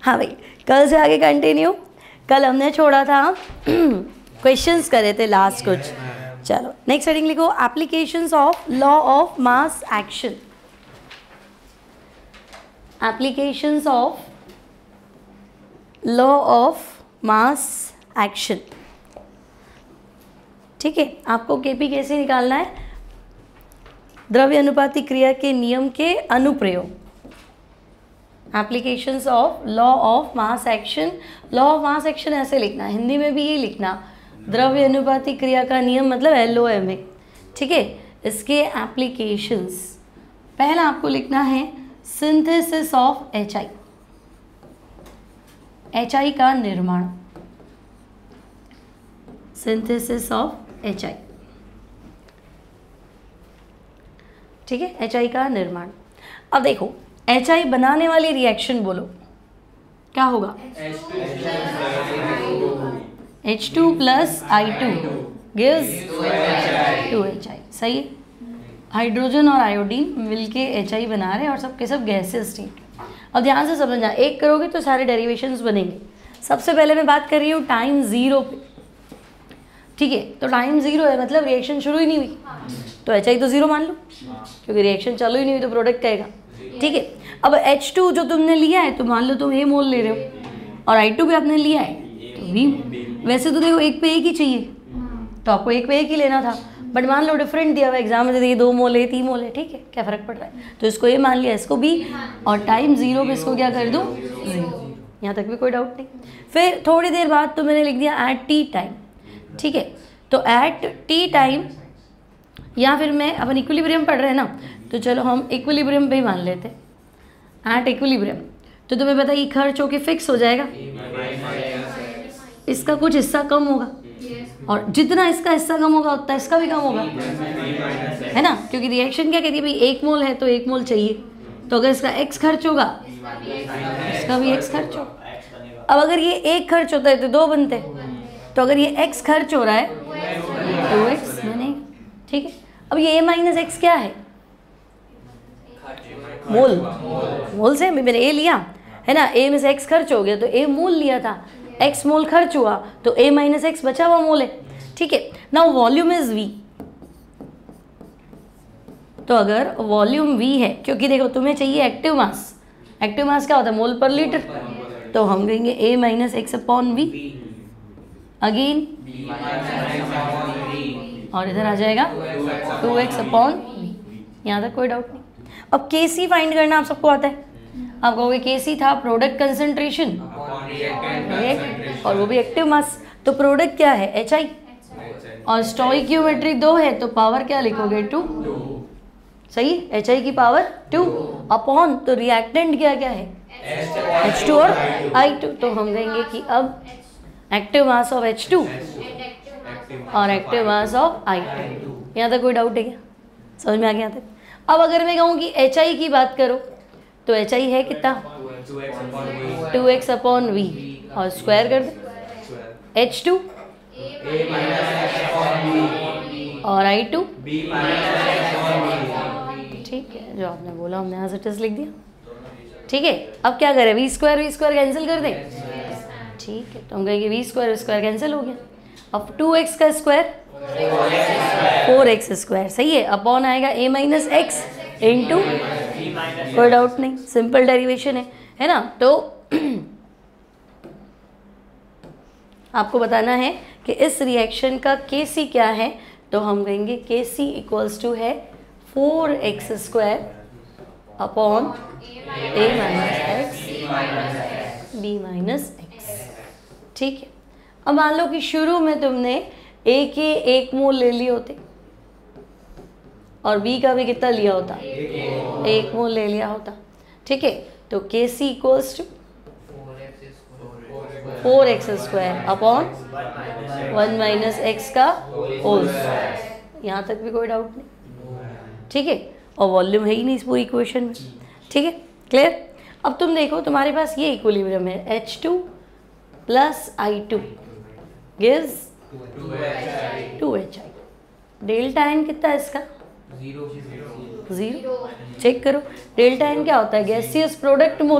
हाँ भाई, कल से आगे कंटिन्यू। कल हमने छोड़ा था क्वेश्चंस करे थे लास्ट कुछ। चलो नेक्स्ट हेडिंग लिखो, applications of law of mass action. Applications of law of mass action. ठीक है, आपको केपी कैसे निकालना है? द्रव्य अनुपाती क्रिया के नियम के अनुप्रयोग। Applications of law of mass action. Law of mass action ऐसे लिखना, हिंदी में भी ये लिखना, द्रव्य अनुपाती क्रिया का नियम मतलब LOMA। ठीक है, इसके एप्लीकेशंस, पहला आपको लिखना है सिंथेसिस ऑफ HI, HI का निर्माण, सिंथेसिस ऑफ HI। ठीक है, HI का निर्माण। अब देखो HI बनाने वाली रिएक्शन बोलो, क्या होगा? H2 plus I2 gives 2HI। सही है, हाइड्रोजन और आयोडीन मिलके HI बना रहे हैं और सब के सब गैसेस स्टेट। अब ध्यान से समझना, एक करोगे तो सारे डेरिवेशंस बनेंगे। सबसे पहले मैं बात कर रही हूँ टाइम 0 पे। ठीक है, तो टाइम 0 है मतलब रिएक्शन शुरू ही नहीं हुई, तो HI तो 0 मान लो, क्योंकि रिएक्शन चालू ही नहीं हुई तो प्रोडक्ट कहेगा। ठीक है, अब H2 जो तुमने लिया है तो मान लो तुम A मोल ले रहे हो और I2 भी आपने लिया है तो B। वैसे तो देखो एक पे एक ही चाहिए, तो आपको एक पे एक ही लेना था, बट मान लो डिफरेंट दिया हुआ एग्जाम में, ये 2 मोल है 3 मोल है, ठीक है, क्या फ़र्क पड़ रहा है? तो इसको ये मान लिया, इसको B, और टाइम 0 पे इसको क्या कर दूँ? 0। यहाँ तक भी कोई डाउट नहीं। फिर थोड़ी देर बाद तो मैंने लिख दिया एट T टाइम। ठीक है, तो एट T टाइम, या फिर मैं अपन इक्विलिब्रियम पढ़ रहे हैं ना, तो चलो हम इक्विलिब्रियम पे ही मान लेते हैं। एट इक्विलिब्रियम तो तुम्हें पता है ये खर्च होके फिक्स हो जाएगा, इसका कुछ हिस्सा कम होगा, और जितना इसका हिस्सा कम होगा उतना इसका भी कम होगा, है ना? क्योंकि रिएक्शन क्या कहती है भाई, 1 मोल है तो 1 मोल चाहिए, तो अगर इसका X खर्च होगा इसका भी X खर्च होगा। अब अगर ये 1 खर्च होता है तो 2 बनते हैं, तो अगर ये X खर्च हो रहा है तो X बनेगा। ठीक है, अब ये A माइनस X क्या है? मोल। मोल से मैंने A लिया है ना, A में से X खर्च हो गया तो A मोल लिया था, X मोल खर्च हुआ तो A माइनस X बचा हुआ मोल है। ठीक है, नाउ वॉल्यूम इज V। तो अगर वॉल्यूम V है, क्योंकि देखो तुम्हें चाहिए एक्टिव मास, एक्टिव मास क्या होता है? मोल पर लीटर, तो हम कहेंगे A minus X upon V again, और इधर आ जाएगा 2x अपॉन V। यहाँ तक कोई डाउट नहीं। अब Kc फाइंड करना आप सबको आता है, आप कहोगे Kc था प्रोडक्ट कंसंट्रेशन, और वो भी एक्टिव मास, तो प्रोडक्ट क्या है? HI, और स्टोइकियोमेट्री 2 है तो पावर क्या लिखोगे? 2। सही, HI की पावर 2 अपॉन, तो रिएक्टेंट क्या क्या है? H2 और I2, तो हम कहेंगे कि अब एक्टिव मास ऑफ H2 और एक्टिव मास ऑफ I2। यहाँ तक कोई डाउट है क्या? समझ में आ गया? यहाँ तक। अब अगर मैं कहूँ कि HI की बात करो तो HI है कितना? 2x अपॉन V, और स्क्वायर कर दे H2 और I2। ठीक है, जो आपने बोला हमने यहाँ से टेस्ट लिख दिया। ठीक है, अब क्या करें? V स्क्वायर कैंसिल कर दें। ठीक है, तो हम कहेंगे V स्क्वायर कैंसिल हो गया। अब 2x का स्क्वायर 4x स्क्वायर, सही है, अपॉन आएगा A माइनस X इंटू, कोई डाउट नहीं, सिंपल डेरिवेशन है ना? तो आपको बताना है कि इस रिएक्शन का Kc क्या है, तो हम कहेंगे Kc इक्वल्स टू है 4x square upon A minus X B minus X। ठीक है, अब मान लो कि शुरू में तुमने A के 1 मोल ले लिए होते और B का भी कितना लिया होता? 1 मोल ले लिया होता। ठीक है, तो Kc equals to 4x square upon 1 minus x का होल स्क्वायर। यहाँ तक भी कोई डाउट नहीं। ठीक है, और वॉल्यूम है ही नहीं इस पूरी इक्वेशन में। ठीक है, क्लियर? अब तुम देखो तुम्हारे पास ये इक्विलिब्रियम है, H2 plus I2 gives 2HI। Delta N कितना है इसका? 0। 0। चेक करो डेल्टा एन क्या होता है, गैसियस प्रोडक्ट मोल,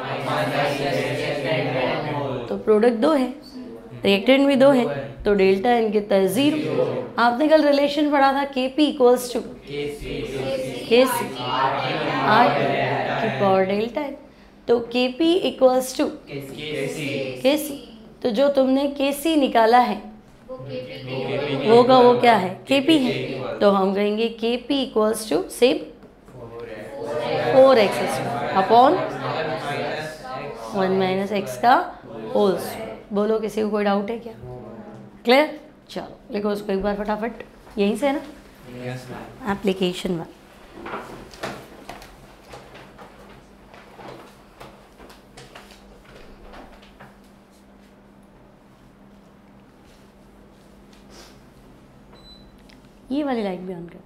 तो प्रोडक्ट 2 है, रिएक्टेंट भी 2 है, तो डेल्टा एन कितना है 0। आपने कल रिलेशन पढ़ा था Kp equals to Kc R की पावर डेल्टा एन, तो Kp इक्वल्स टू Kc, तो जो तुमने Kc निकाला है वो क्या है, Kp है, तो हम कहेंगे Kp equals to same 4x upon 1 minus x का होल स्क्वायर। बोलो किसी को कोई डाउट है क्या, क्लियर? चलो लिखो उसको एक बार फटाफट, यहीं से है ना, एप्लीकेशन 1। ये वाली लाइट भी ऑन कर।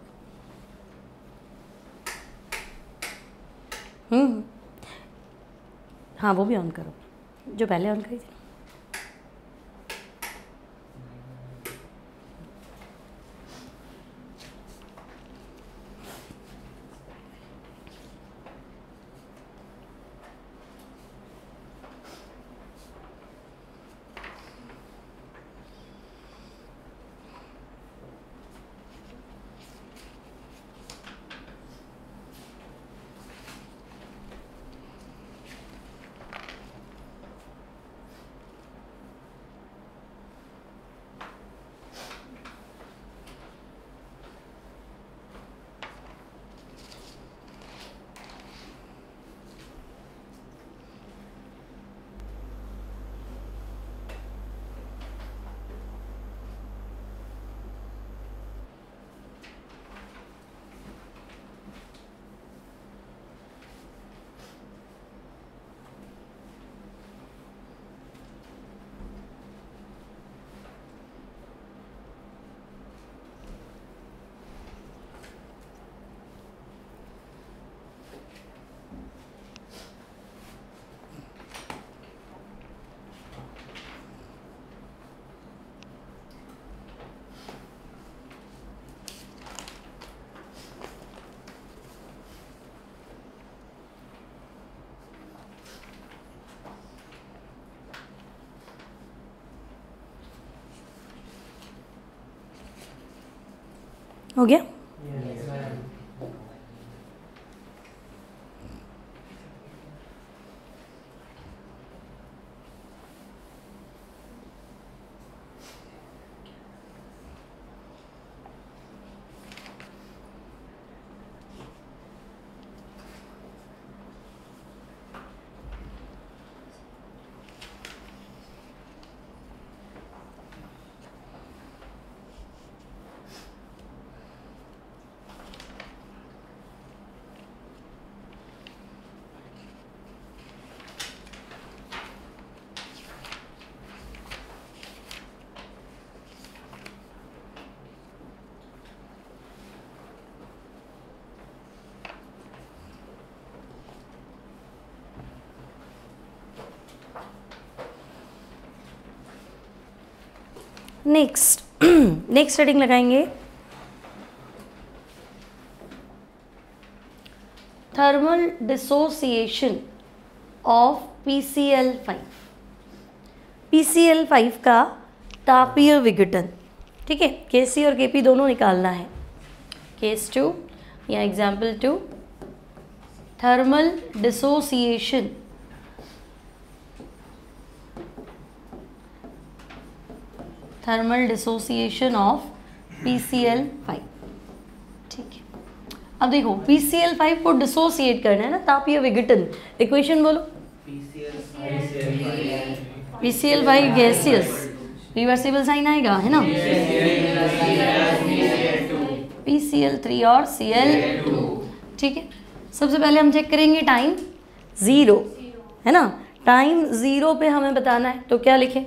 हाँ वो भी ऑन करो, जो पहले ऑन करी थी। हो गया? नेक्स्ट हेडिंग लगाएंगे thermal dissociation of PCl5। PCl5 का तापीय विघटन, ठीक है, Kc और Kp दोनों निकालना है। केस 2 या example 2, thermal dissociation of PCl5, ठीक है। अब देखो PCl5 को डिसोसिएट करना है ना, तापीय विघटन, इक्वेशन बोलो। PCl5 गैसियस, रिवर्सिबल साइन आएगा है ना, PCl3 और Cl2, ठीक है। सबसे पहले हम चेक करेंगे टाइम 0, है ना, टाइम 0 पे हमें बताना है, तो क्या लिखें?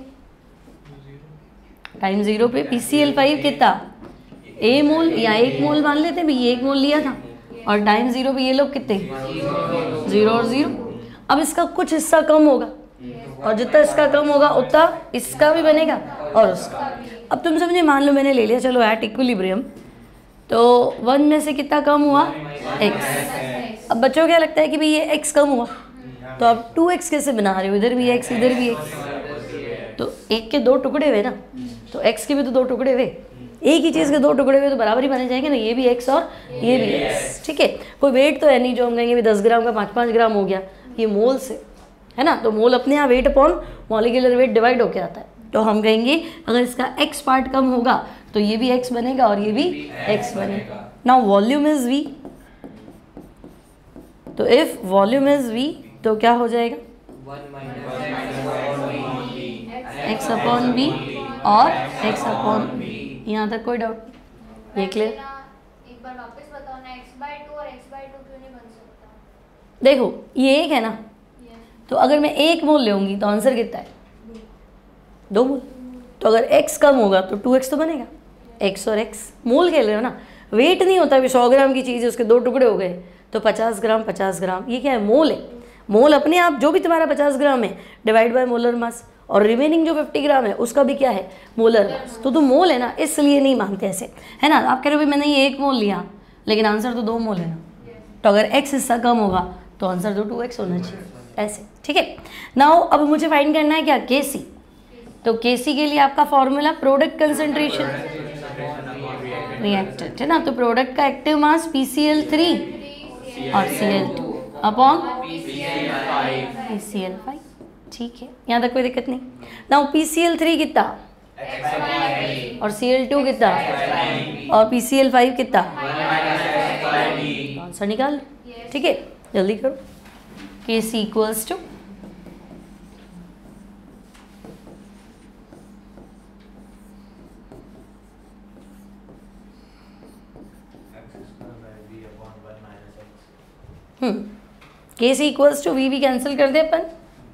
टाइम 0 पे PCl5 कितना, A मोल या 1 मोल मान लेते भी, 1 मोल लिया था, और टाइम 0 पे ये लोग कितने, 0 और 0। अब इसका कुछ हिस्सा कम होगा, और जितना इसका कम होगा उतना इसका भी बनेगा और उसका। अब तुम समझे, मान लो मैंने ले लिया, चलो एट इक्विलिब्रियम, तो 1 में से कितना कम हुआ, x। अब बच्चों क्या लगता है कि भाई ये x कम हुआ, तो आप 2x कैसे बना रहे हो, इधर भी x इधर भी x, तो एक के दो टुकड़े हुए ना, तो x के भी तो दो टुकड़े हुए, एक ही चीज़ के दो टुकड़े हुए तो बराबर ही बने जाएंगे ना, ये भी x और ये भी x। ठीक है, कोई वेट तो है नहीं जो हम कहेंगे 10 ग्राम का 5-5 ग्राम हो गया, ये मोल से है ना, तो मोल अपने यहाँ weight upon molecular weight divide होकर आता है, तो हम कहेंगे अगर इसका x पार्ट कम होगा तो ये भी x बनेगा और ये भी x बनेगा। नाउ वॉल्यूम इज v, तो इफ वॉल्यूम इज v तो क्या हो जाएगा, x अपॉन v और x अपॉन v। यहाँ तक कोई डाउट नहीं, ये क्लियर। एक बार वापस बताओ ना, x/2 और x/2 क्यों नहीं बन सकता? देखो ये एक है ना, तो अगर मैं 1 मोल लूँगी तो आंसर कितना है, 2 मोल। तो अगर x कम होगा तो 2x तो बनेगा, x और x मोल खेल रहे हो ना, वेट नहीं होता, अभी 100 ग्राम की चीज़ है उसके 2 टुकड़े हो गए तो 50 ग्राम 50 ग्राम, ये क्या है, मोल है। मोल अपने आप जो भी तुम्हारा 50 ग्राम है डिवाइड बाय मोलर मास, और रिमेनिंग जो 50 ग्राम है उसका भी क्या है, मोलर मास, तो तुम मोल है ना, इसलिए नहीं मानते ऐसे, है ना। आप कह रहे हो भाई मैंने ये 1 मोल लिया लेकिन आंसर तो 2 मोल है ना, तो अगर x हिस्सा कम होगा तो आंसर तो 2x होना चाहिए, ऐसे। ठीक है, नाउ अब मुझे फाइंड करना है क्या, Kc। तो Kc के लिए आपका फॉर्मूला प्रोडक्ट कंसंट्रेशन रिएक्टेंट है ना, तो प्रोडक्ट का एक्टिव मास PCl3 और Cl2 अपॉन PCl5। ठीक है, यहाँ तक कोई दिक्कत नहीं। नाउ PCl3 कितना और Cl2 कितना और PCl5 कितना, आंसर निकाल। ठीक है, जल्दी करो। Kc equals to Kc equals to v भी कैंसिल कर दे अपन,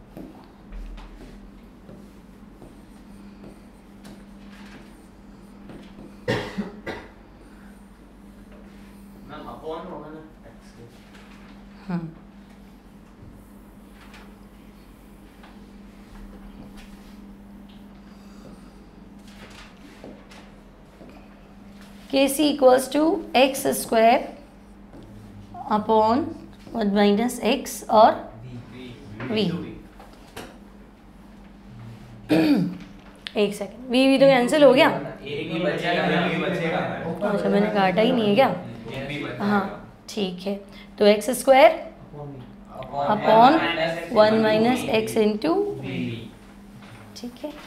Kc equals to x square upon 1 minus x और v। एक सेकेंड, v तो कैंसिल हो गया, अच्छा मैंने काटा ही नहीं है क्या, हाँ ठीक है, तो x square upon 1 minus x into, ठीक है।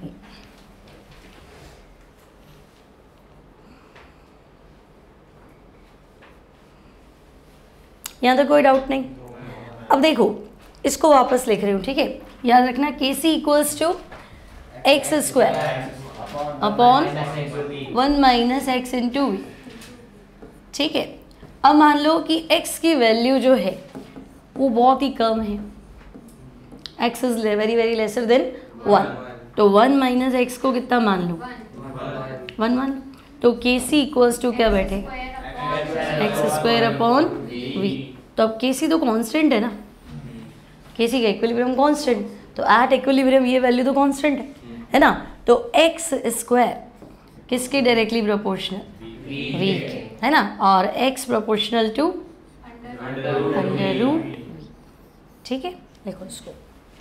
यहाँ तक कोई डाउट नहीं। अब देखो इसको वापस लिख रही हूँ, ठीक है, याद रखना Kc equals to x square upon 1 minus x into V. ठीक है, अब मान लो कि x की वैल्यू जो है वो बहुत ही कम है, x is very very lesser than 1, तो 1 माइनस एक्स को कितना मान लो, 1 मान लो, तो Kc इक्वल्स टू क्या बैठे, एक्स स्क्वायर अपॉन वी। तो अब Kc तो कांस्टेंट है ना, Kc का इक्विलिब्रियम कांस्टेंट, तो एट इक्विलिब्रियम ये वैल्यू तो कांस्टेंट है ना, तो एक्स स्क्वायर किसके डायरेक्टली प्रोपोर्शनल, वी के, है ना, और x proportional to under root V. ठीक है, देखो इसको,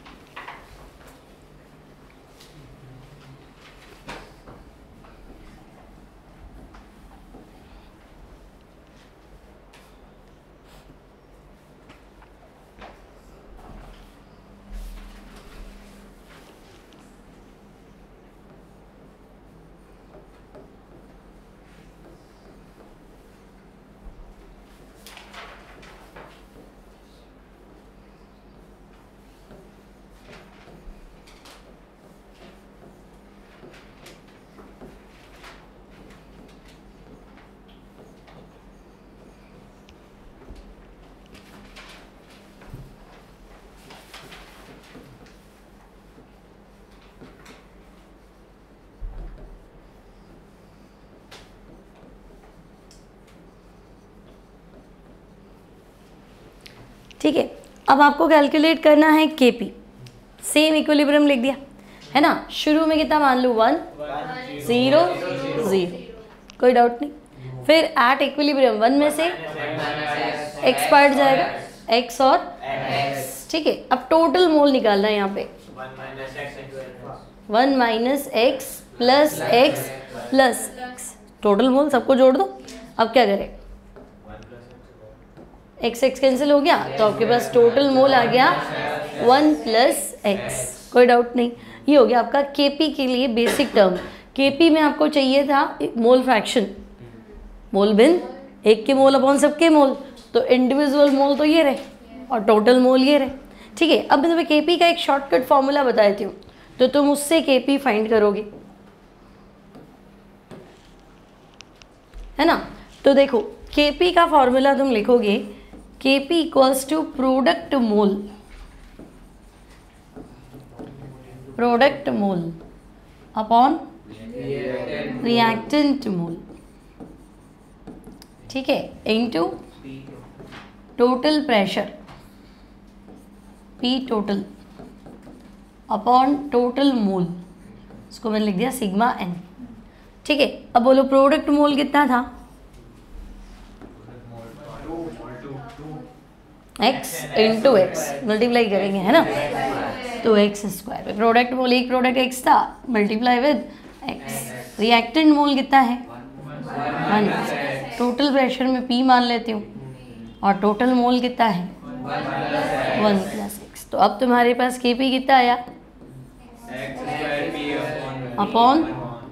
ठीक है। अब आपको कैलकुलेट करना है Kp, सेम इक्विलिब्रियम लिख दिया है ना, शुरू में कितना मान लूँ 1 0 0, कोई डाउट नहीं, फिर एट इक्विलिब्रियम 1 में से x पार्ट जाएगा, x और x, ठीक है। अब टोटल मोल निकालना है यहाँ पे, 1 minus x plus x plus x, total mole सबको जोड़ दो। अब क्या करें, एक्स एक्स कैंसिल हो गया तो आपके पास टोटल मोल आ गया 1 प्लस एक्स, कोई डाउट नहीं। ये हो गया आपका केपी के लिए बेसिक टर्म। केपी में आपको चाहिए था मोल फ्रैक्शन, मोल बिन एक के मोल अपॉन सबके मोल, तो इंडिविजुअल मोल तो ये रहे और टोटल मोल ये रहे, ठीक है। अब मैं तुम्हें केपी का एक शॉर्टकट फॉर्मूला बता देती हूँ, तो तुम उससे केपी फाइंड करोगे, है ना। तो देखो केपी का फॉर्मूला तुम लिखोगे, KP equals to product mole upon reactant mole, ठीक है, into total pressure P total upon total mole, इसको मैंने लिख दिया सिग्मा n, ठीक है। अब बोलो प्रोडक्ट मोल कितना था, x इंटू एक्स, मल्टीप्लाई करेंगे, है ना, तो एक्स स्क्वायर। प्रोडक्ट मोल, एक प्रोडक्ट x था, multiply with x। Reactant mole कितना है 1, टोटल प्रेशर में P मान लेती हूँ, और टोटल मोल कितना है 1 प्लस एक्स। तो अब तुम्हारे पास केपी कितना आया, अपॉन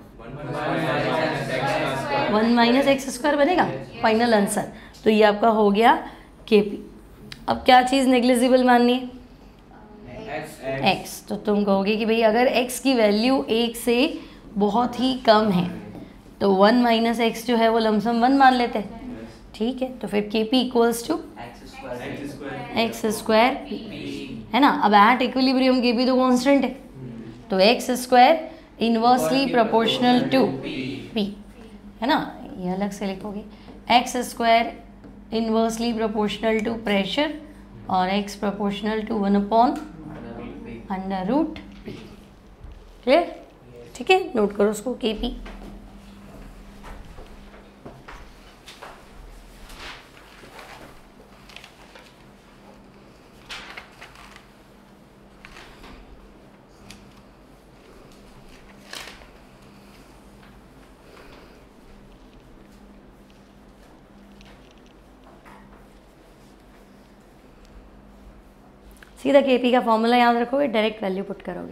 1 माइनस एक्स स्क्वायर बनेगा फाइनल आंसर। तो ये आपका हो गया केपी। अब क्या चीज़ नेग्लिजिबल माननी है, एक्स। तो तुम कहोगे कि भाई अगर एक्स की वैल्यू 1 से बहुत ही कम है तो 1 माइनस एक्स जो है वो लमसम 1 मान लेते हैं, ठीक है। तो फिर KP equals to x square, है ना। अब एट इक्विलिब्रियम केपी तो कांस्टेंट है, तो x square inversely proportional to P, है ना, ये अलग से लिखोगे, x square inversely proportional to pressure और x proportional to 1 upon under root P, clear, ठीक है। नोट करो उसको केपी। सीधा केपी का फॉर्मूला याद रखोगे, डायरेक्ट वैल्यू पुट करोगे।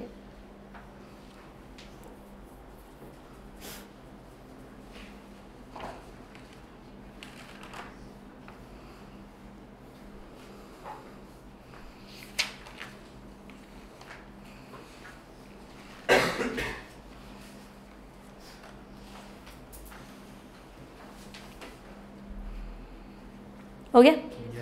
हो गया,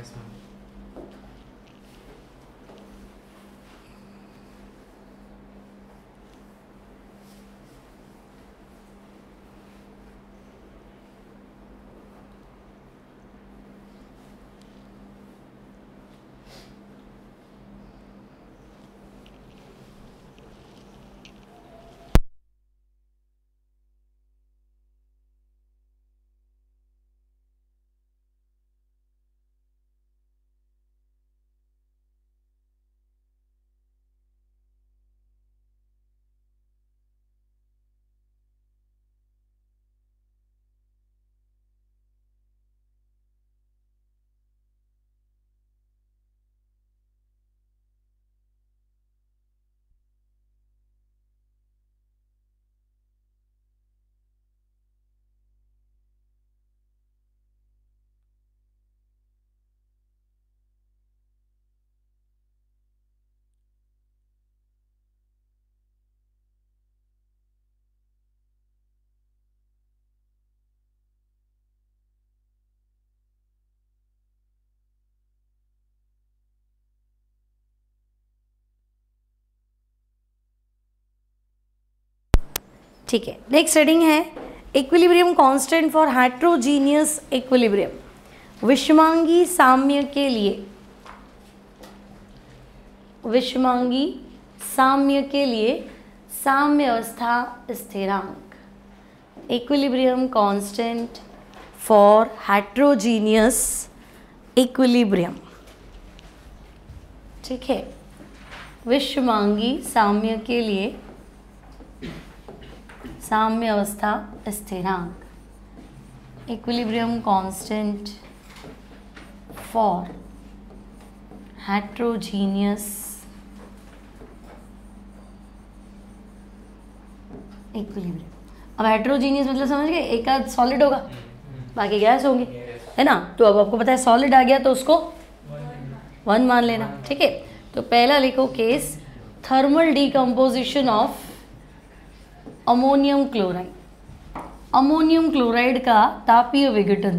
ठीक है। नेक्स्ट रीडिंग है equilibrium constant for heterogeneous equilibrium. विषमांगी साम्य के लिए, विषमांगी साम्य के लिए साम्य अवस्था स्थिरांक equilibrium constant for heterogeneous equilibrium. ठीक है, विश्वमांगी साम्य के लिए साम्य अवस्था स्थिरांक, equilibrium constant for heterogeneous equilibrium. अब हेट्रोजीनियस मतलब समझ गए, एक आध सॉलिड होगा बाकी गैस होंगे, है ना। तो अब आपको पता है सॉलिड आ गया तो उसको 1 मान लेना। ठीक है, तो पहला लिखो case, thermal decomposition of ammonium chloride. Ammonium chloride का तापीय विघटन,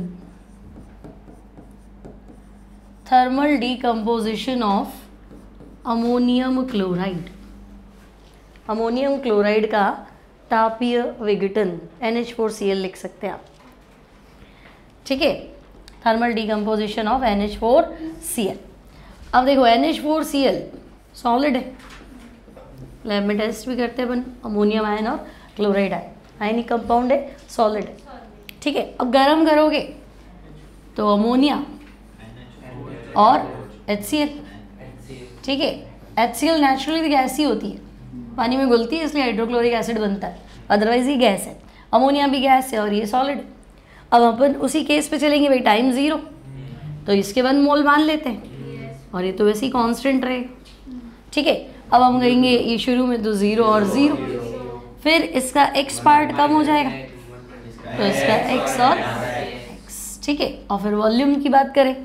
thermal decomposition of ammonium chloride. Ammonium chloride का तापीय विघटन NH4Cl लिख सकते हैं आप। ठीक है, थर्मल डीकम्पोजिशन ऑफ NH4Cl। अब देखो NH4Cl सॉलिड है, लैब में टेस्ट भी करते हैं अपन, अमोनियम आयन और क्लोराइड आयन, आयनिक कंपाउंड है, सॉलिड है। ठीक है, अब गर्म करोगे तो अमोनिया और HCl। ठीक है, HCl नेचुरली गैस ही होती है, पानी में घुलती है इसलिए हाइड्रोक्लोरिक एसिड बनता है, अदरवाइज ये गैस है। अमोनिया भी गैस है और ये सॉलिड। अब अपन उसी केस पे चलेंगे भाई, टाइम 0 तो इसके 1 मोल मान लेते हैं और ये तो वैसे ही कांस्टेंट रहेगा। ठीक है, अब हम कहेंगे ये शुरू में तो 0 और 0, फिर इसका x पार्ट कम हो जाएगा तो इसका x और x। ठीक है, और फिर वॉल्यूम की बात करें,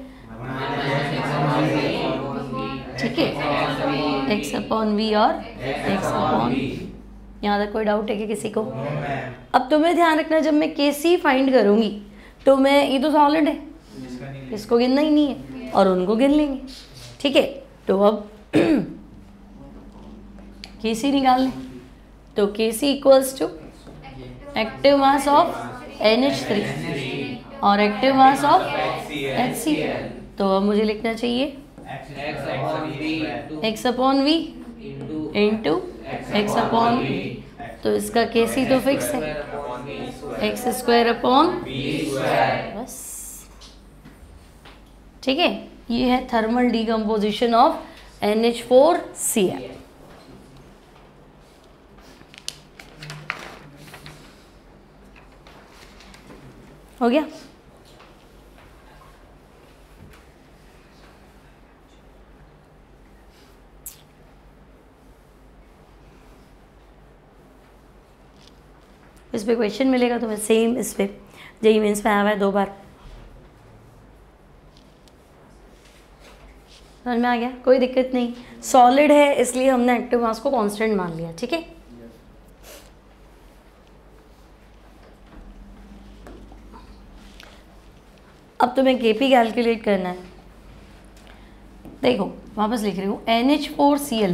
ठीक है, x/v और x/v। यहाँ तक कोई डाउट है कि किसी को? अब तुम्हें ध्यान रखना, जब मैं Kc फाइंड करूँगी तो मैं, ये तो सॉलिड है, इसको गिनना ही नहीं है और उनको गिन लेंगे। ठीक है, तो अब Kc निकाल लें, तो Kc equals to active mass of NH3 और एक्टिव मास ऑफ Hc। तो अब मुझे लिखना चाहिए x/v इंटू x/v। तो इसका Kc तो फिक्स है, x²/v बस। ठीक है, ये है थर्मल डीकम्पोजिशन ऑफ NH4Cl। हो गया? इस पे क्वेश्चन मिलेगा तुम्हें सेम, इस पे जेईई मेंस में आया हुआ है 2 बार। समझ में आ गया? कोई दिक्कत नहीं, सॉलिड है इसलिए हमने एक्टिव मास को कांस्टेंट मान लिया। ठीक है, अब तुम्हें Kp कैलकुलेट करना है। देखो वापस लिख रही हूँ, NH4Cl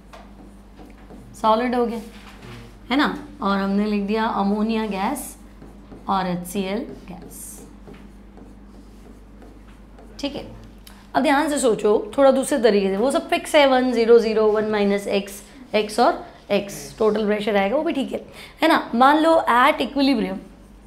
सॉलिड हो गया, है ना, और हमने लिख दिया अमोनिया गैस और HCl गैस। ठीक है, अब ध्यान से सोचो थोड़ा दूसरे तरीके से, वो सब फिक्स है, 1 0 0 1 माइनस x और x टोटल प्रेशर आएगा, वो भी ठीक है ना। मान लो एट इक्विलिब्रियम,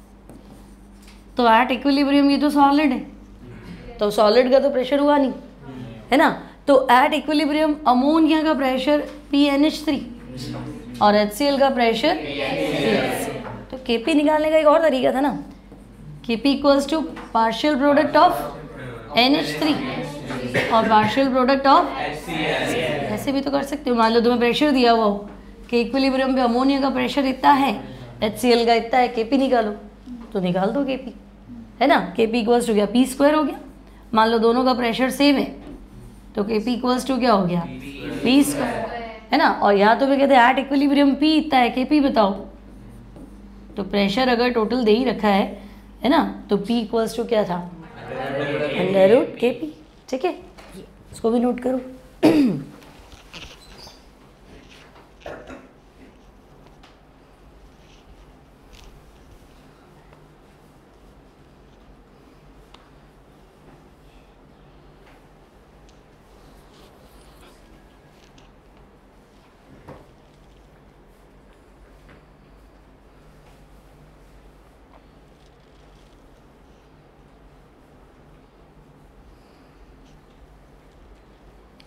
तो एट इक्विलिब्रियम ये तो सॉलिड है, तो सॉलिड का तो प्रेशर हुआ नहीं, है ना। तो एट इक्विलिब्रियम अमोनिया का प्रेशर PNH3 और HCl का प्रेशर PHC। तो Kp निकालने का एक और तरीका था ना, Kp equals to partial product of NH3 और पार्शियल प्रोडक्ट ऑफ HCl। ऐसे भी तो कर सकते हो, मान लो तुम्हें प्रेशर दिया हुआ हो कि इक्विलिब्रियम पे अमोनिया का प्रेशर इतना है, HCl का इतना है, Kp निकालो, तो निकाल दो Kp, है ना। Kp इक्वल्स टू क्या, P² हो गया। मान लो दोनों का प्रेशर सेम है तो Kp इक्वल्स टू क्या हो गया, P², है ना। और यहाँ तो भी कहते हैं एट इक्विलिब्रियम P इतना है, Kp बताओ। तो प्रेशर अगर टोटल दे ही रखा है ना, तो P इक्वल्स टू क्या था, √Kp। ठीक है, इसको भी नोट करो।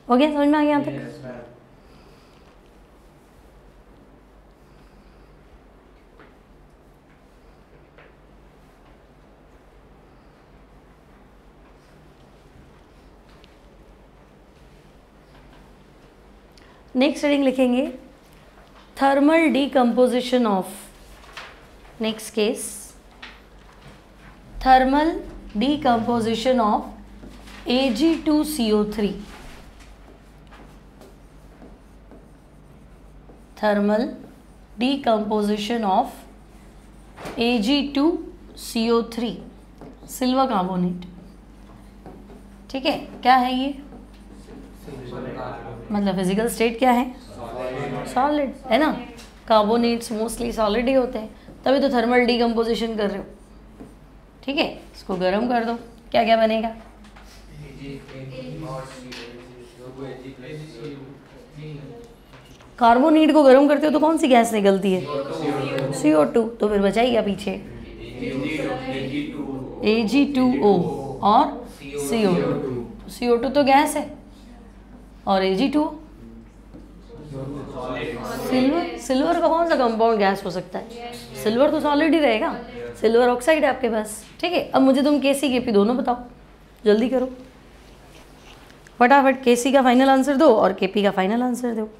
हो गया, समझ में आ गया यहाँ तक? नेक्स्ट हेडिंग लिखेंगे thermal decomposition of, next case thermal decomposition of Ag2CO3, thermal decomposition of Ag2CO3 silver carbonate. ठीक है, क्या है ये? मतलब फिजिकल स्टेट क्या है? सॉलिड है ना। कार्बोनेट्स मोस्टली सॉलिड ही होते हैं, तभी तो थर्मल डीकम्पोजिशन कर रहे हो। ठीक है, इसको गर्म कर दो, क्या क्या बनेगा? कार्बोनेट को गर्म करते हो तो कौन सी गैस निकलती है? CO2। तो फिर बचाइएगा पीछे Ag2O और CO2। CO2 तो गैस है और Ag2 सिल्वर। सिल्वर का कौन सा कंपाउंड गैस हो सकता है? सिल्वर तो सॉलिड ही रहेगा, सिल्वर ऑक्साइड है आपके पास। ठीक है, अब मुझे तुम KC KP दोनों बताओ, जल्दी करो फटाफट। KC का फाइनल आंसर दो और KP का फाइनल आंसर दो।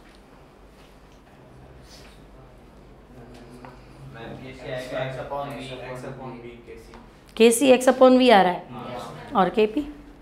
KC x/V आ रहा है और KP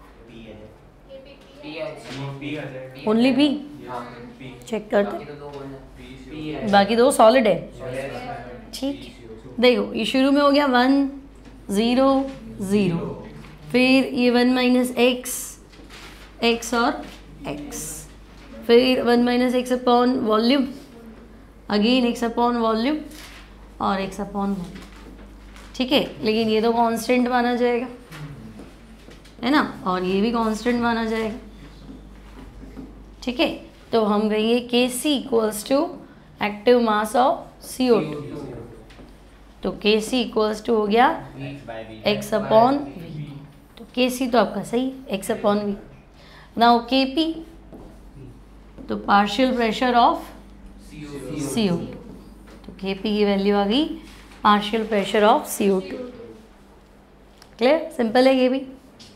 ओनली P। चेक करते, बाकी दो सॉलिड है। ठीक, देखो ये शुरू में हो गया 1 0 0, फिर ये 1 माइनस x और x, फिर 1 minus x upon volume, again x upon volume और x अपॉन वॉल्यूम। ठीक है, लेकिन ये तो कांस्टेंट माना जाएगा, है ना, और ये भी कांस्टेंट माना जाएगा। ठीक है, तो हम कहेंगे KC equals to active mass of CO2। तो KC इक्वल्स टू हो गया x अपॉन V। तो KC तो आपका सही है, x upon V। Now KP तो पार्शियल प्रेशर ऑफ CO2। तो KP की वैल्यू आ गई partial pressure of CO2। Clear, simple है ये भी,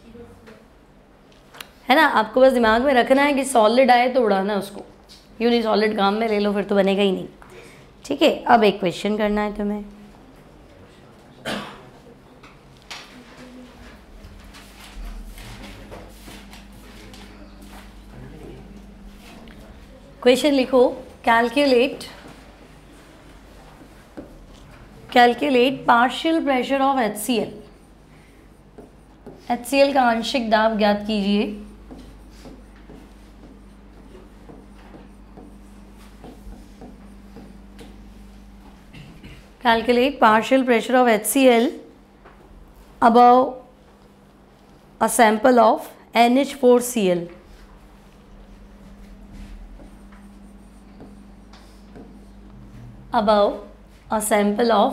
है ना। आपको बस दिमाग में रखना है कि सॉलिड आए तो उड़ाना है उसको, यूँ नहीं सॉलिड काम में ले लो फिर तो बनेगा ही नहीं। ठीक है, अब एक क्वेश्चन करना है तुम्हें। क्वेश्चन लिखो, calculate partial pressure of HCl। HCl का आंशिक दाब ज्ञात कीजिए। Calculate partial pressure of HCl above a sample of NH4Cl. Above a sample of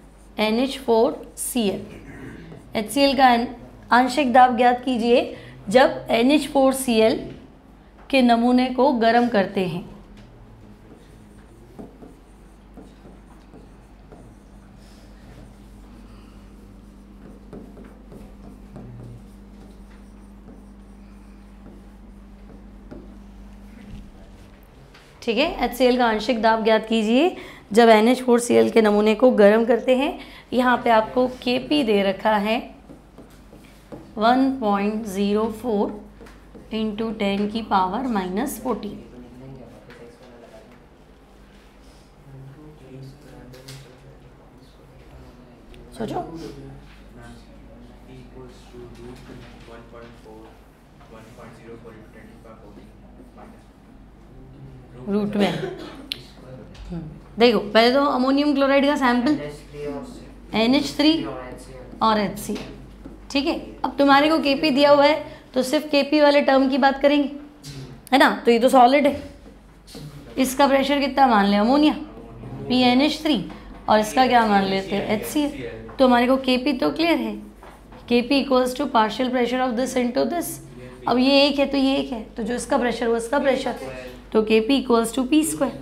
NH4Cl. HCl का आंशिक दाब ज्ञात कीजिए जब NH4Cl के नमूने को गर्म करते हैं। ठीक है, HCl का आंशिक दाब ज्ञात कीजिए जब NH4Cl के नमूने को गर्म करते हैं। यहाँ पे आपको Kp दे रखा है 1.04 इंटू 10 की पावर -14। सोचो, रूट में देखो, पहले तो अमोनियम क्लोराइड का सैंपल NH3 और HC। ठीक है, अब तुम्हारे को Kp दिया हुआ है तो सिर्फ Kp वाले टर्म की बात करेंगे, है ना। तो ये तो सॉलिड है, इसका प्रेशर कितना मान लें, अमोनिया PNH3, और इसका क्या मान लेते हैं, HCl। तो हमारे को Kp तो क्लियर है, Kp equals to partial pressure of this into this. अब ये एक है तो ये एक है, तो जो इसका प्रेशर वो इसका प्रेशर, तो Kp equals to P square,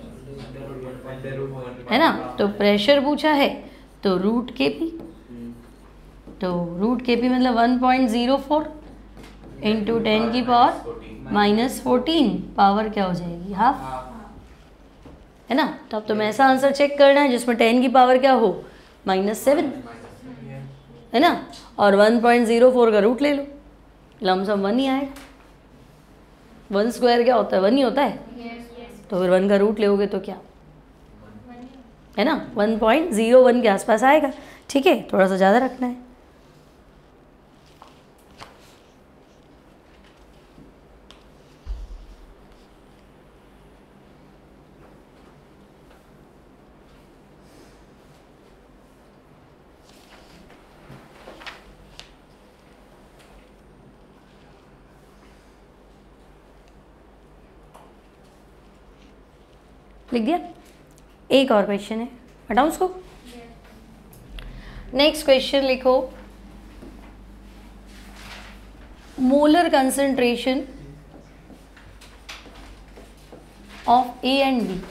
है ना। तो प्रेशर पूछा है तो रूट Kp, तो रूट Kp मतलब 1.04 इंटू 10 की पावर -14, पावर क्या हो जाएगी हाफ, है ना। तो अब तुम्हें ऐसा आंसर चेक करना है जिसमें 10 की पावर क्या हो -7, है ना, और 1.04 का रूट ले लो, लमसम 1 ही आएगा। 1 स्क्वायर क्या होता है, 1 ही होता है, तो फिर 1 का रूट लोगे तो क्या, है ना, 1.01 के आसपास आएगा। ठीक है, थोड़ा सा ज़्यादा रखना है। लिख दिया। एक और क्वेश्चन है, हटाऊं उसको। नेक्स्ट क्वेश्चन लिखो, molar concentration of A and B,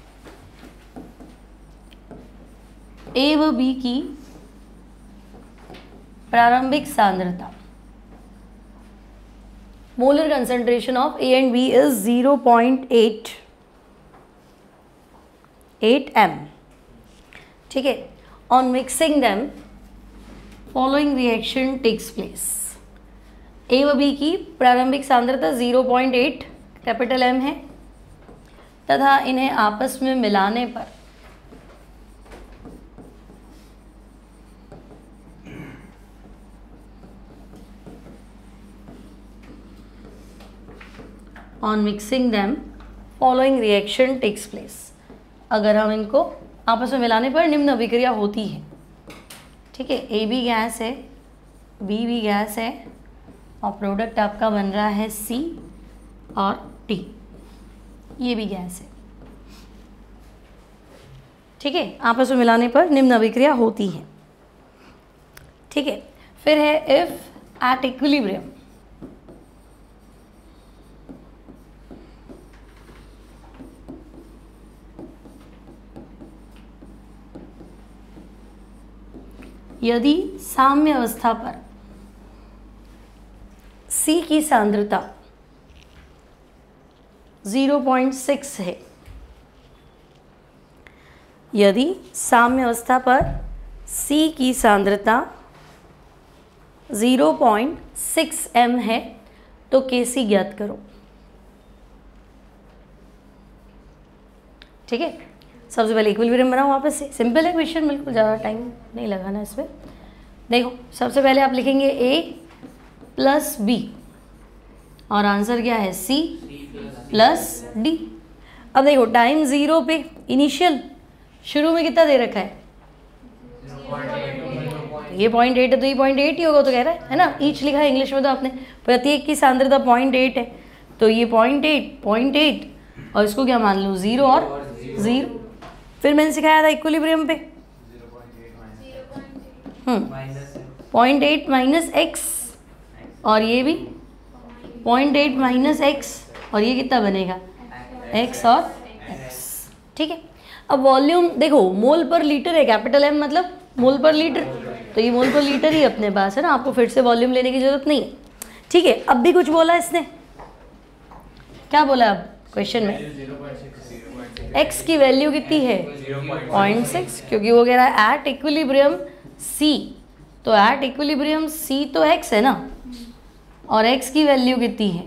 A व बी की प्रारंभिक सांद्रता, molar concentration of A and B is 0.8 m, ठीक है। On mixing them following reaction takes place. A व बी की प्रारंभिक सांद्रता 0.8 कैपिटल M है तथा इन्हें आपस में मिलाने पर on mixing them following reaction takes place. अगर हम इनको आपस में मिलाने पर निम्न अभिक्रिया होती है, ठीक है। ए भी गैस है, बी भी गैस है, और प्रोडक्ट आपका बन रहा है सी और टी, ये भी गैस है, ठीक है। आपस में मिलाने पर निम्न अभिक्रिया होती है, ठीक है। फिर है इफ एट इक्विलिब्रियम यदि साम्य अवस्था पर C की सांद्रता 0.6 है, यदि साम्य अवस्था पर C की सांद्रता 0.6 m है तो Kc ज्ञात करो, ठीक है। सबसे पहले इक्विलिब्रियम बनाओ वापस से, सिंपल है क्वेश्चन, बिल्कुल ज़्यादा टाइम नहीं लगाना इसमें। देखो सबसे पहले आप लिखेंगे A प्लस B और आंसर क्या है C प्लस D। अब देखो टाइम 0 पे इनिशियल शुरू में कितना दे रखा है, ये 0.8 है तो ये 0.8 ही होगा, तो कह रहा है ना, ईच लिखा है इंग्लिश में, तो आपने प्रत्येक की सांद्रता 0.8 है तो ये 0.8 और इसको क्या मान लूँ 0 और 0। फिर मैंने सिखाया था इक्विलिब्रियम पे 0.8 माइनस एक्स, और ये भी 0.8 माइनस एक्स, और ये कितना बनेगा x और x, ठीक है। अब वॉल्यूम देखो मोल पर लीटर है, कैपिटल M मतलब मोल पर लीटर, तो ये मोल पर लीटर ही अपने पास है ना, आपको फिर से वॉल्यूम लेने की जरूरत नहीं है, ठीक है। अब भी कुछ बोला इसने, क्या बोला अब क्वेश्चन में, x की वैल्यू कितनी है 0.6, क्योंकि वो कह रहा है एट इक्विलिब्रियम C, तो एट इक्विलिब्रियम C तो x है ना, और x की वैल्यू कितनी है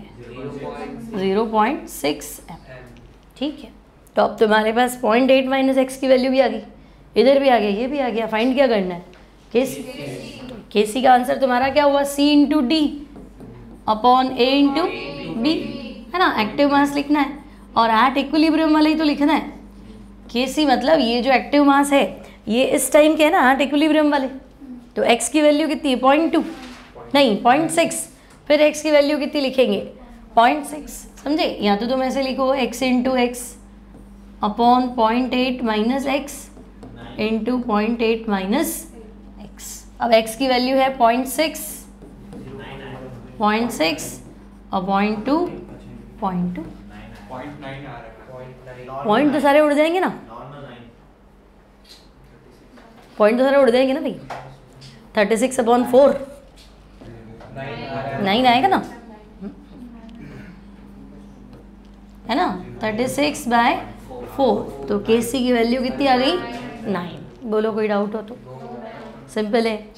0.6 m, ठीक है। तो अब तुम्हारे पास 0.8 माइनस एक्स की वैल्यू भी आ गई, इधर भी आ गया, ये भी आ गया। फाइंड क्या करना है, Kc। Kc का आंसर तुम्हारा क्या हुआ, C into D upon A into B, है ना, एक्टिव मास लिखना है, और एट इक्विलिब्रियम वाला ही तो लिखना है। Kc मतलब ये जो एक्टिव मास है ये इस टाइम के है ना एट इक्विलिब्रियम वाले, तो x की वैल्यू कितनी है 0.2 नहीं 0.6, फिर x की वैल्यू कितनी लिखेंगे 0.6, समझे। या तो तुम ऐसे लिखो x into x upon 0.8 minus x into 0.8 minus x. अब x की वैल्यू है 0.6 और 0.2 0.2 0.9 आ रहा है। पॉइंट तो सारे उड़ जाएंगे ना, पॉइंट तो सारे उड़ जाएंगे ना भाई। 36/4 9 आएगा ना, है ना। 36/4 तो KC की वैल्यू कितनी आ गई 9। बोलो कोई डाउट हो तो, सिंपल है।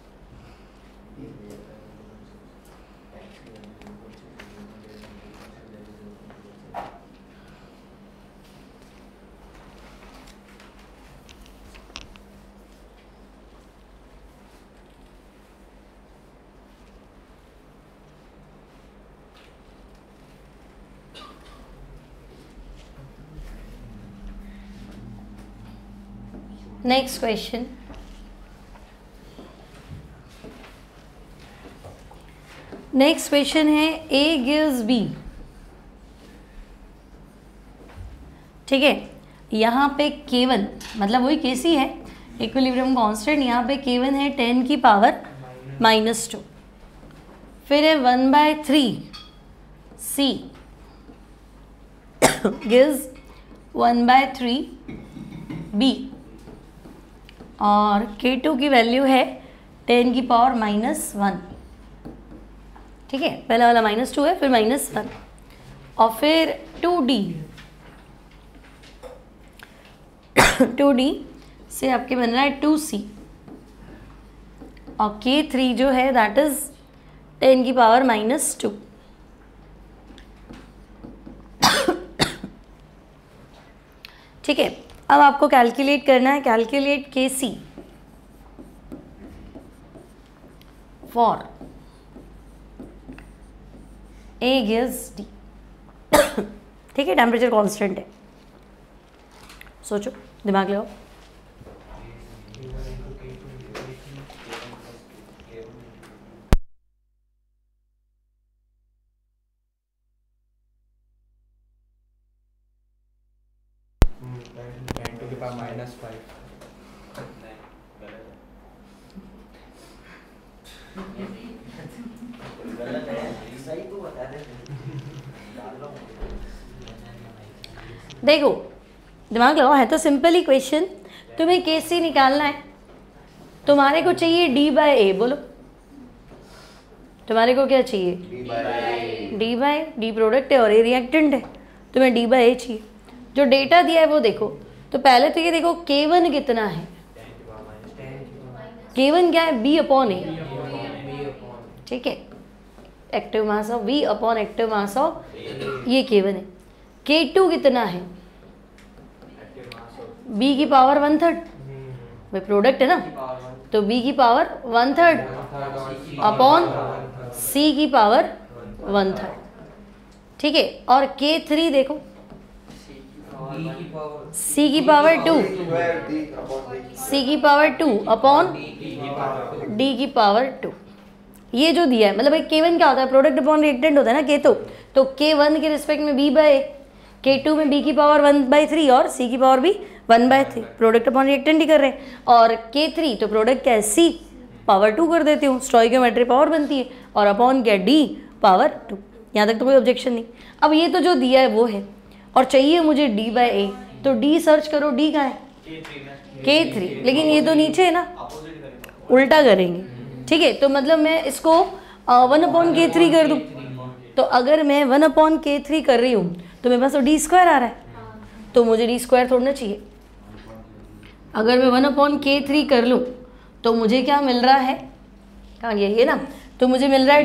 नेक्स्ट क्वेश्चन, नेक्स्ट क्वेश्चन है A gives B। ठीक है, यहाँ पे K1 मतलब वही KC है, इक्विलिब्रियम कांस्टेंट। यहाँ पे K1 है 10 की पावर -2, फिर है 1/3 C gives 1/3 B, और K2 की वैल्यू है 10 की पावर -1। ठीक है, पहला वाला -2 है, फिर -1, और फिर 2D 2D से आपके बन रहा है 2C, और K3 जो है दैट इज 10 की पावर -2। ठीक है, अब आपको कैलकुलेट करना है, calculate KC for A gives D। ठीक है, टेम्परेचर कांस्टेंट है, सोचो, दिमाग लगाओ। -5। देखो, दिमाग लगाओ, है तो सिंपल ही क्वेश्चन। तुम्हें KC निकालना है, तुम्हारे को चाहिए D/A। बोलो, तुम्हारे को क्या चाहिए? D/A प्रोडक्ट है और A रिएक्टेंट है, तुम्हें D/A चाहिए। जो डेटा दिया है वो देखो, तो पहले तो ये देखो K1 कितना है। K1 क्या है? B/A। ठीक है, active mass of V upon active mass of, ये K1 है। K2 कितना है? B की पावर 1/3, भाई प्रोडक्ट है ना, तो B की पावर 1/3 अपॉन C की पावर 1/3। ठीक है, और K3 देखो, C की पावर 2, C की पावर 2 अपॉन D की पावर 2। ये जो दिया है, मतलब भाई K1 क्या होता है? प्रोडक्ट अपॉन रिएक्टेंट होता है ना K2, तो K1 के रिस्पेक्ट में B/A, K2 में B की पावर 1/3 और C की पावर भी 1/3, प्रोडक्ट अपॉन रिएक्टेंट ही कर रहे हैं। और K3 तो प्रोडक्ट क्या है? C पावर 2 कर देती हूँ, स्टोइकियोमेट्रिक पावर बनती है, और अपॉन क्या? D power 2। यहाँ तक तो कोई ऑब्जेक्शन नहीं। अब ये तो जो दिया है वो है, और चाहिए मुझे D/A, तो D सर्च करो, D कहाँ है? K3, लेकिन ये तो नीचे है ना, उल्टा करेंगे। ठीक है, तो मतलब मैं इसको 1/K3 कर दूँ, तो अगर मैं 1/K3 कर रही हूँ तो मेरे पास तो D² आ रहा है, तो मुझे D² थोड़ना चाहिए। अगर मैं 1/K3 कर लूँ तो मुझे क्या मिल रहा है? कहाँ गया ये ना, तो मुझे मिल रहा है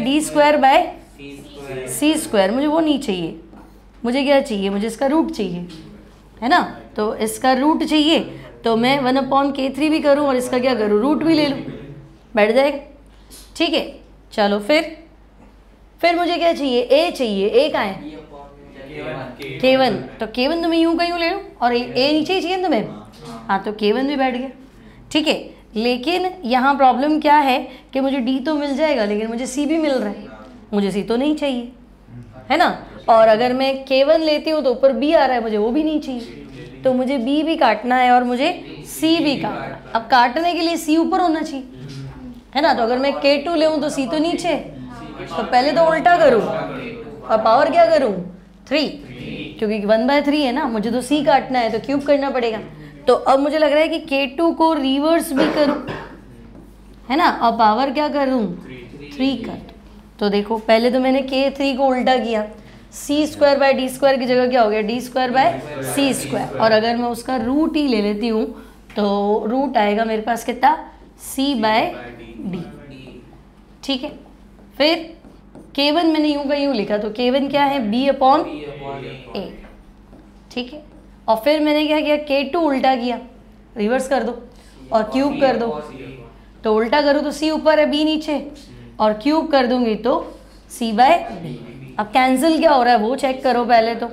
D²/C²। मुझे वो नहीं चाहिए, मुझे क्या चाहिए? मुझे इसका रूट चाहिए, है ना। तो इसका रूट चाहिए, तो मैं 1/K3 भी करूँ और इसका क्या करूँ? रूट भी ले लूँ, बैठ जाएगा। ठीक है, चलो फिर मुझे क्या चाहिए? A चाहिए। A कहाँ है? K1। तो K1 तो मैं यूँ का यूँ ले लूँ, और A नीचे ही चाहिए तुम्हें, हाँ, तो K1 भी बैठ गया। ठीक है, लेकिन यहाँ प्रॉब्लम क्या है कि मुझे D तो मिल जाएगा, लेकिन मुझे C भी मिल रहा है, मुझे C तो नहीं चाहिए, है ना। और अगर मैं K1 लेती हूँ तो ऊपर B आ रहा है, मुझे वो भी नहीं चाहिए, तो मुझे B भी काटना है और मुझे C भी काटना है। अब काटने के लिए C ऊपर होना चाहिए, है ना। तो अगर मैं K2 ले तो C तो नीचे, तो पहले तो उल्टा करूँ, और पावर क्या करूँ 3, क्योंकि 1/3 है ना, मुझे तो c काटना है तो क्यूब करना पड़ेगा। तो अब मुझे लग रहा है कि K2 को रिवर्स भी करूँ, है ना, और पावर क्या करूँ 3 कर दूँ। तो देखो पहले तो मैंने K3 को उल्टा किया, c²/d² की जगह क्या हो गया d²/c², और अगर मैं उसका रूट ही ले लेती हूँ तो रूट आएगा मेरे पास कितना c/d। ठीक है, फिर K1 मैंने यूं का यूं लिखा, तो K1 क्या है b/a। ठीक है, और फिर मैंने क्या किया K2 उल्टा किया, रिवर्स कर दो और क्यूब कर दो। तो उल्टा करूँ तो c ऊपर है b नीचे, और क्यूब कर दूंगी तो c/d। अब कैंसिल क्या हो रहा है वो चेक करो पहले, तो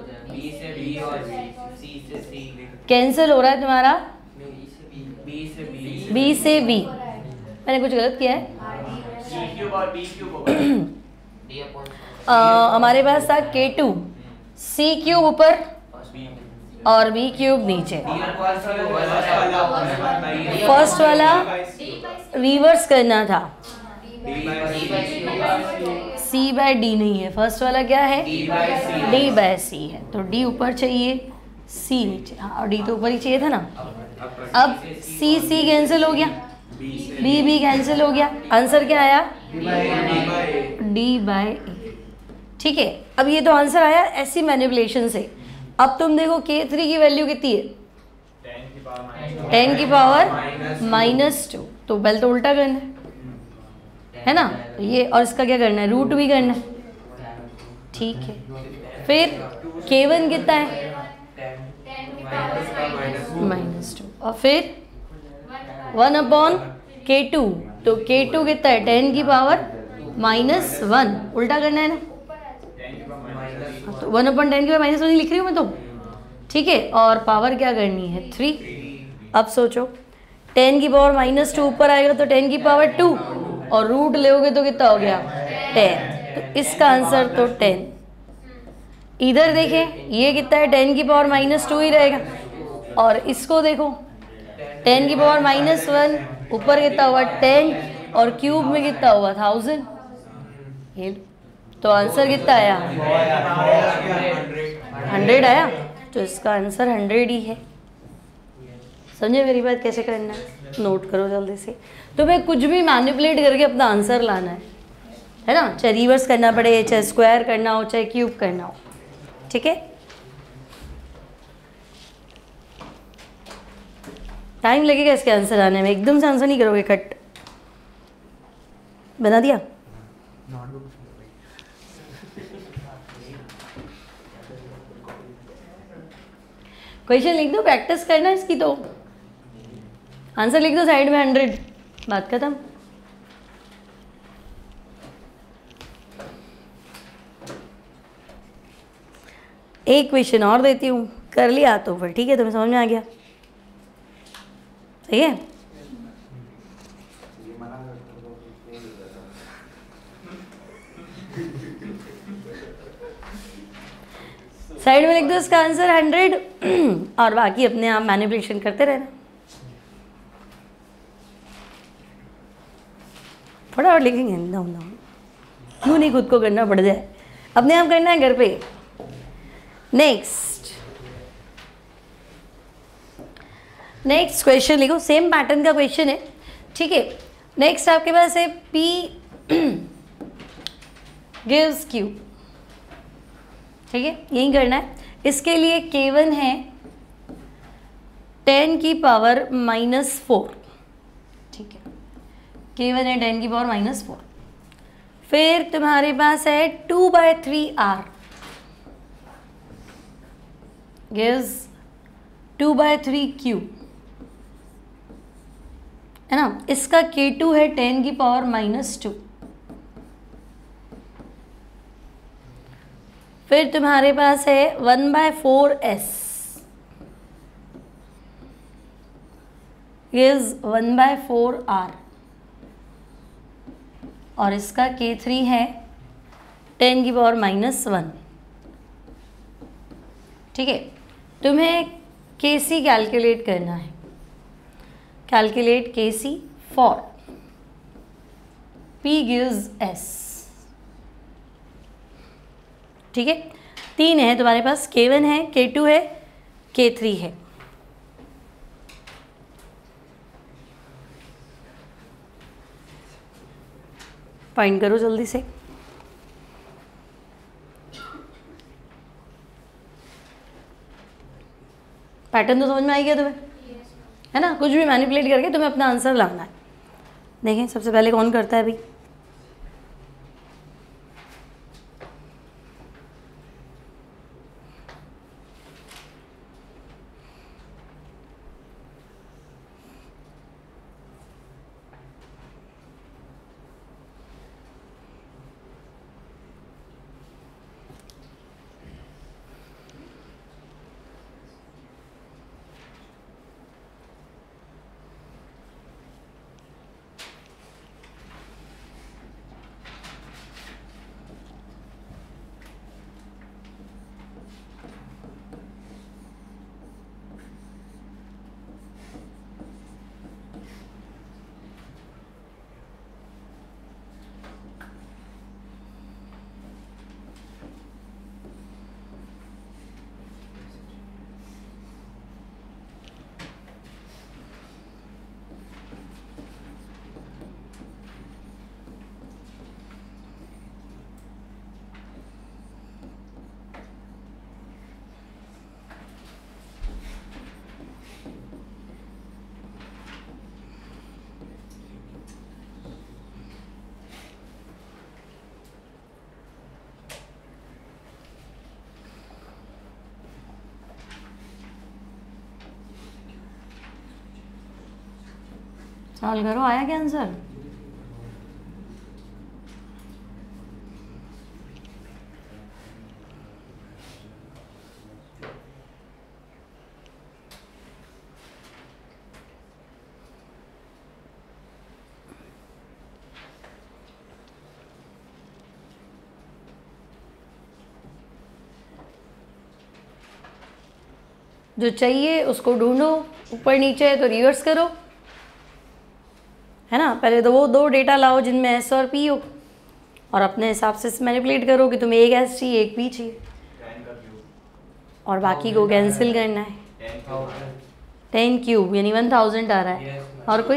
कैंसिल हो रहा है तुम्हारा b से b। मैंने कुछ गलत किया है? हमारे पास था K2 c³ ऊपर और b³ नीचे। फर्स्ट वाला रिवर्स करना था, c/d नहीं है, फर्स्ट वाला क्या है d/c है, तो d ऊपर चाहिए c नीचे। हाँ, और d तो ऊपर ही चाहिए था ना। अब c कैंसिल हो गया, b कैंसिल हो गया, आंसर क्या आया d/a। ठीक है, अब ये तो आंसर आया ऐसी मैनिपुलेशन से। अब तुम देखो K3 की वैल्यू कितनी है 10 की पावर -2, तो पहले तो उल्टा करना है ना ये, और इसका क्या करना है रूट भी करना है। ठीक है, फिर K1 कितना है -2, और फिर 1/K2, तो K2 कितना है 10 की पावर -1, उल्टा करना है ना, तो 1/10 की पावर -1 लिख रही हूँ मैं तो। ठीक है, और पावर क्या करनी है 3। अब सोचो 10 की पावर -2 ऊपर आएगा तो 10 की पावर 2, और रूट लोगे तो कितना हो गया 10, तो इसका आंसर तो 10। इधर देखें ये कितना है 10 की पावर -2 ही रहेगा, और इसको देखो 10 की पावर -1 ऊपर कितना हुआ 10, और क्यूब में कितना हुआ 1000। ये तो आंसर कितना आया 100 आया, तो इसका आंसर 100 ही है। समझे मेरी बात कैसे करना है, नोट करो जल्दी से। तो मैं कुछ भी मैनिपुलेट करके अपना आंसर लाना है ना, चाहे रिवर्स करना पड़े, चाहे स्क्वायर करना हो, चाहे क्यूब करना हो। ठीक है, टाइम लगेगा इसके आंसर आने में, एकदम से आंसर नहीं करोगे कट। बना दिया? क्वेश्चन लिख दो, प्रैक्टिस करना इसकी, तो आंसर लिख दो साइड में 100, बात खत्म। एक क्वेश्चन और देती हूँ, कर लिया तो फिर ठीक है, तुम्हें समझ में आ गया। सही है, साइड में लिख दो इसका आंसर 100, और बाकी अपने आप मैनिपुलेशन करते रहना। फटाफट लिखेंगे, क्यों नहीं खुद को करना पड़ जाए, अपने आप करना है घर पे। नेक्स्ट क्वेश्चन लिखो, सेम पैटर्न का क्वेश्चन है। ठीक है, नेक्स्ट आपके पास है P गिव्स Q। ठीक है, यही करना है। इसके लिए K1 है 10 की पावर -4। ठीक है, K1 है 10 की पावर -4। फिर तुम्हारे पास है 2/3R गिव्स 2/3Q, है ना। इसका K2 है 10 की पावर -2। फिर तुम्हारे पास है 1/4S गिव्स 1/4R, और इसका K3 है 10 की पावर -1। ठीक है, तुम्हें KC कैलकुलेट करना है। Calculate KC for P gives S। ठीक है, 3 है तुम्हारे पास, K1 है, K2 है, K3 है। फाइंड करो जल्दी से। पैटर्न तो समझ में आई गया तुम्हें, है ना? कुछ भी मैनिपुलेट करके तुम्हें अपना आंसर लाना है। देखें सबसे पहले कौन करता है भाई? सॉल्व करो, आया क्या आंसर? जो चाहिए उसको ढूंढो, ऊपर नीचे है तो रिवर्स करो, है ना? पहले तो वो 2 डेटा लाओ जिनमें एस और पी हो, और अपने हिसाब से मैनिपुलेट करो कि तुम्हें एक एस चाहिए एक पी चाहिए, और बाकी को कैंसिल करना है। 10 क्यूब यानी 1000 आ रहा है। और कोई?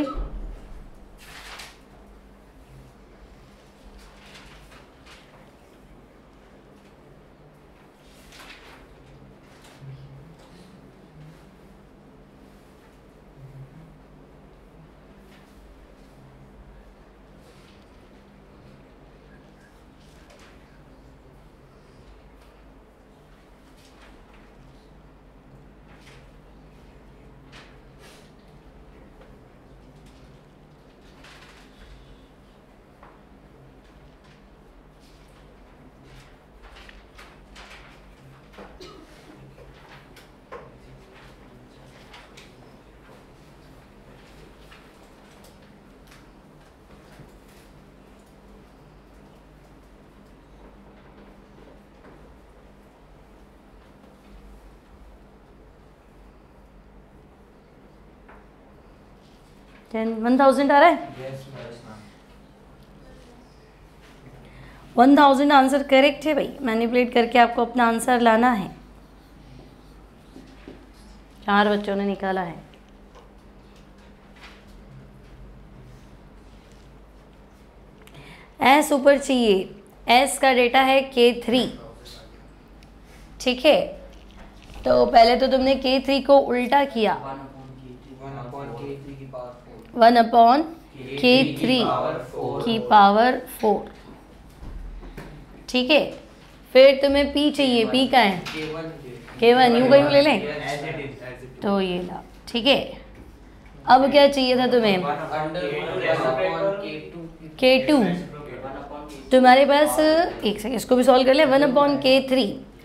टेन 1000 आ रहा है। 1000 आंसर करेक्ट है भाई। मैनिपुलेट करके आपको अपना आंसर लाना है। 4 बच्चों ने निकाला है। एस ऊपर चाहिए। एस का डेटा है K3, ठीक है। तो पहले तो तुमने K3 को उल्टा किया, 1/K3 की पावर 4, ठीक है। फिर तुम्हें P चाहिए। P का है K1, यूँ कहीं ले लें तो ये ला, ठीक है। अब क्या चाहिए था तुम्हें? K2। तुम्हारे पास एक सेकंड, इसको भी सॉल्व कर ले। 1/K3,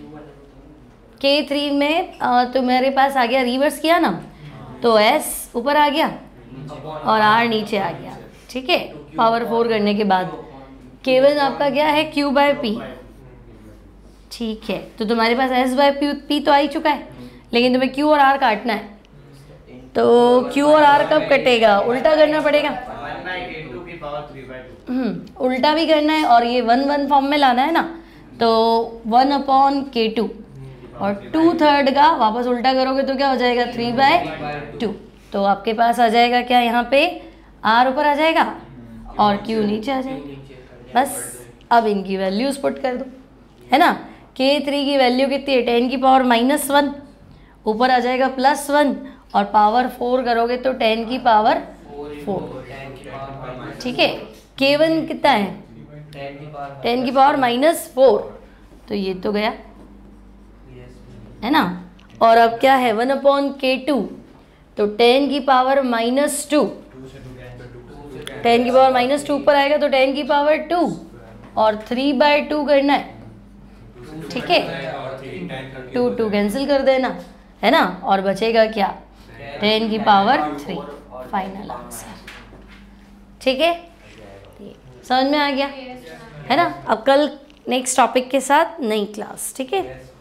K3 में तुम्हारे पास आ गया, रिवर्स किया ना तो S ऊपर आ गया और R नीचे आ गया, ठीक है। पावर 4 करने के बाद K1 आपका क्या है? Q/P, ठीक है। तो तुम्हारे पास S/P तो आ ही चुका है, लेकिन तुम्हें Q और R काटना है। तो Q और R कब कटेगा? उल्टा करना पड़ेगा। उल्टा भी करना है और ये 1/1 फॉर्म में लाना है ना, तो 1/K2 और 2/3 का वापस उल्टा करोगे तो क्या हो जाएगा 3/2। तो आपके पास आ जाएगा क्या, यहाँ पे R ऊपर आ जाएगा और Q नीचे आ जाएगा। बस अब इनकी वैल्यूज पुट कर दो, है ना। K3 की वैल्यू कितनी है, 10 की पावर -1, ऊपर आ जाएगा +1 और पावर 4 करोगे तो 10 की पावर 4, ठीक है। K1 कितना है, 10 की पावर -4, तो ये तो गया, है ना। और अब क्या है 1/K2, तो 10 की पावर -2, 10 की पावर -2 ऊपर आएगा तो 10 की पावर 2 और 3/2 करना है, ठीक है। 2 कैंसिल कर देना, है ना, और बचेगा क्या 10 की पावर 3, फाइनल आंसर, ठीक है। समझ में आ गया, है ना। अब कल नेक्स्ट टॉपिक के साथ नई क्लास, ठीक है।